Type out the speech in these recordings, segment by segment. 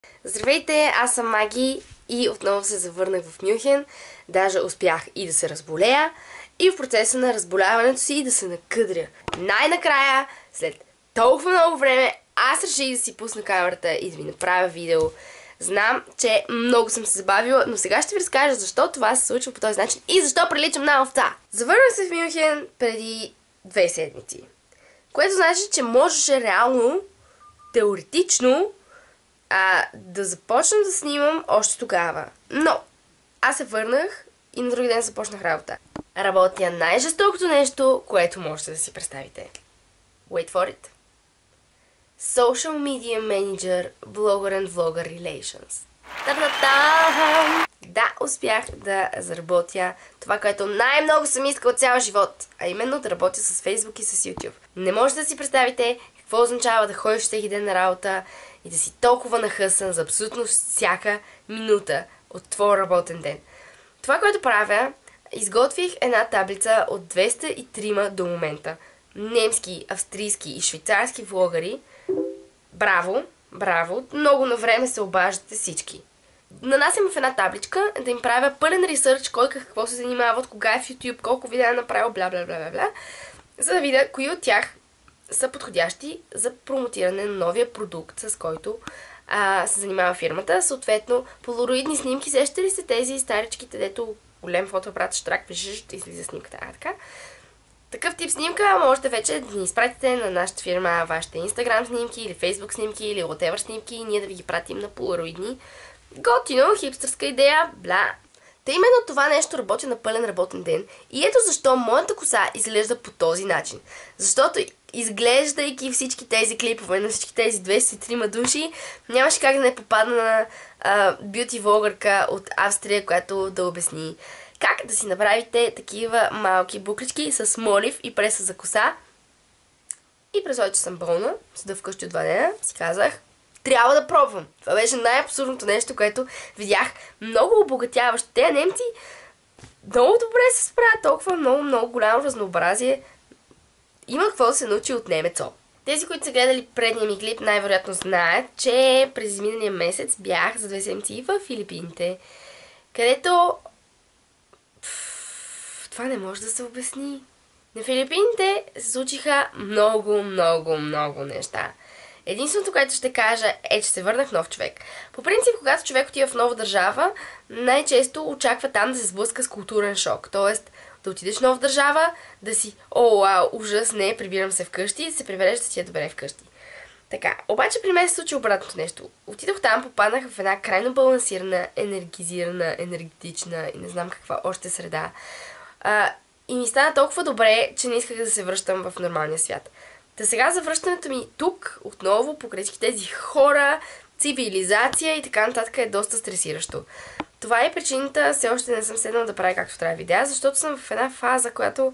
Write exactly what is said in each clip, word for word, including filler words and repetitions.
Здравейте, аз съм Маги и отново се завърнах в Мюнхен. Даже успях и да се разболея и в процеса на разболяването си да се накъдря. Най-накрая, след толкова много време, аз реших да си пусна камерата и да ви направя видео. Знам, че много съм се забавила, но сега ще ви разкажа защо това се случва по този начин и защо приличам на овца. Завърнах се в Мюнхен преди две седмици, което значи, че можеше реално, теоретично, А, да започна да снимам още тогава. Но аз се върнах и на други ден започнах работа. Работя най-жестокото нещо, което можете да си представите. Wait for it. Social Media Manager, Blogger and Vlogger Relations. Та-та-та! Да, успях да заработя това, което най-много съм искал цял живот, а именно да работя с Facebook и с YouTube. Не можете да си представите какво означава да ходиш всеки ден на работа и да си толкова нахъсан за абсолютно всяка минута от твой работен ден. Това, което правя, изготвих една таблица от двеста и трима до момента. Немски, австрийски и швейцарски влогари. Браво, браво, много на време се обаждате всички. Нанасям в една табличка да им правя пълен ресърч, кой какво се занимава, от кога е в YouTube, колко видеа е направил, бла бла бла бла, за да видя кои от тях са подходящи за промотиране на новия продукт, с който а, се занимава фирмата. Съответно, полароидни снимки, сещате ли се тези старичките, дето голем фотоапарат, штрак, пишеш, излиза снимката. А, така. Такъв тип снимка можете вече да ни изпратите на нашата фирма вашите Instagram снимки или Facebook снимки или whatever снимки и ние да ви ги пратим на полароидни. Готино, хипстърска идея, бла. Та именно това нещо работи на пълен работен ден. И ето защо моята коса изглежда по този начин. Защото изглеждайки всички тези клипове на всички тези двеста и трима души, нямаше как да не попадна на а, бюти влогърка от Австрия, която да обясни как да си направите такива малки буклички с молив и преса за коса. И през това, че съм болна, седа вкъщи от два дена, си казах, трябва да пробвам. Това беше най-абсурдното нещо, което видях. Много обогатяващо. Те немци много добре се справят. Толкова много, много голямо разнообразие. Има какво да се научи от немецо. Тези, които са гледали предния ми клип, най-вероятно знаят, че през изминалия месец бях за две седмици в Филипините, където Пфф, това не може да се обясни. На Филипините се случиха много, много, много неща. Единственото, което ще кажа е, че се върнах нов човек. По принцип, когато човек отива в нова държава, най-често очаква там да се сблъска с културен шок. Тоест, да отидеш в нова държава, да си, о, вау, ужас, не, прибирам се вкъщи, да се прибереш да си е добре вкъщи. Така, обаче при мен се случи обратното нещо. Отидох там, попаднах в една крайно балансирана, енергизирана, енергетична и не знам каква още среда. А, и ми стана толкова добре, че не исках да се връщам в нормалния свят. Та сега за връщането ми тук, отново, покрай тези хора, цивилизация и така нататък е доста стресиращо. Това е причината, все още не съм седнала да правя както трябва видеа, защото съм в една фаза, която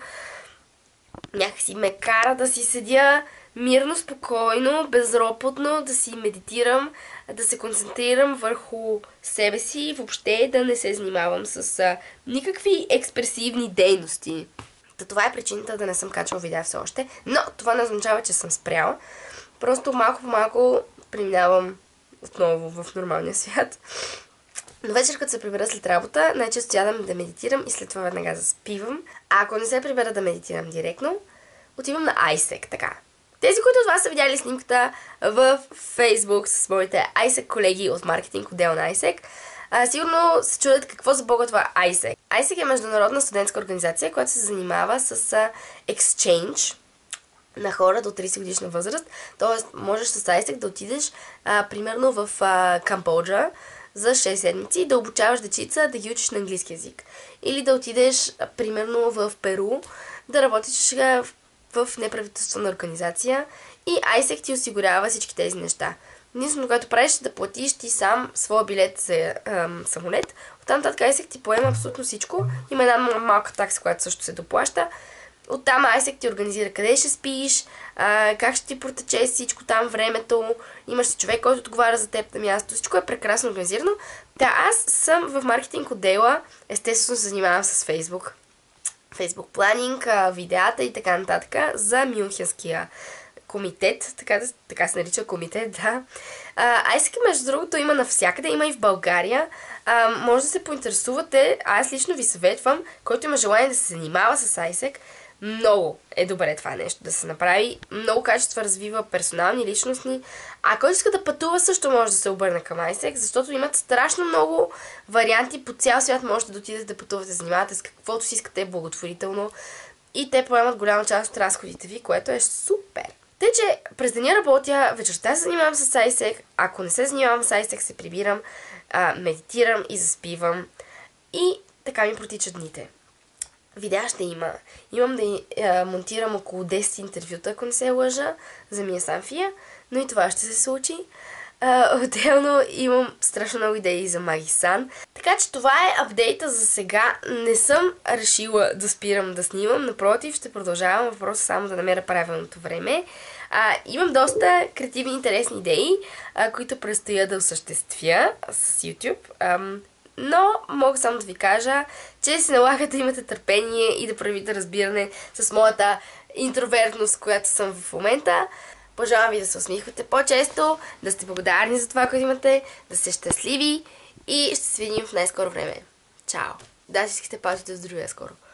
някакси ме кара да си седя мирно, спокойно, безропотно, да си медитирам, да се концентрирам върху себе си и въобще да не се занимавам с а, никакви експресивни дейности. Та това е причината да не съм качвала видеа все още, но това не означава, че съм спряла. Просто малко по малко преминавам отново в нормалния свят. Но вечер, като се прибера след работа, най-често сядам да медитирам и след това веднага заспивам. А ако не се прибера да медитирам директно, отивам на Айсек, така. Тези, които от вас са видяли снимката в Facebook с моите Айсек колеги от маркетинг отдел на Айсек, А, сигурно се чудят какво за бога това Айсек. Айсек е международна студентска организация, която се занимава с а, exchange на хора до трийсет годишна възраст. Тоест, можеш с Айсек да отидеш а, примерно в а, Камбоджа за шест седмици и да обучаваш дечица да ги учиш на английски язик. Или да отидеш а, примерно в Перу да работиш а, в, в неправителствена организация и Айсек ти осигурява всички тези неща. Единственото, което правиш, е да платиш ти сам своя билет за ам, самолет. Оттам нататък Айсек ти поема абсолютно всичко. Има една малка такса, която също се доплаща. Оттам Айсек ти организира къде ще спиш, а, как ще ти протече всичко там, времето. Имаш си човек, който отговаря за теб на място. Всичко е прекрасно организирано. Да, аз съм в маркетинг отдела. Естествено се занимавам с Facebook. Facebook планинг, видеата и така нататък за мюнхенския комитет, така, така се нарича комитет, да. А, Айсек, между другото, има навсякъде, има и в България. А, може да се поинтересувате, аз лично ви съветвам, който има желание да се занимава с Айсек, много е добре това нещо да се направи. Много качества развива персонални, личностни. А който иска да пътува, също може да се обърне към Айсек, защото имат страшно много варианти. По цял свят можете да отидете да пътувате, да занимавате с каквото си искате благотворително. И те поемат голяма част от разходите ви, което е супер. Тъй, че през деня работя, вечерта се занимавам с Айсек. Ако не се занимавам с Айсек, се прибирам, а, медитирам и заспивам. И така ми протичат дните. Видеа ще има. Имам да а, монтирам около десет интервюта, ако не се лъжа, за Мия Санфия, но и това ще се случи. Uh, отделно имам страшно много идеи за Маги-сан. Така че това е апдейта за сега. Не съм решила да спирам да снимам. Напротив, ще продължавам. Въпросът само да намеря правилното време. Uh, имам доста креативни, интересни идеи, uh, които предстоя да осъществя с YouTube. Um, но мога само да ви кажа, че се налага да имате търпение и да проявите разбиране с моята интровертност, която съм в момента. Пожелавам ви да се усмихвате по-често, да сте благодарни за това, което имате, да сте щастливи и ще се видим в най-скоро време. Чао! Да, си искате пазите здравия скоро.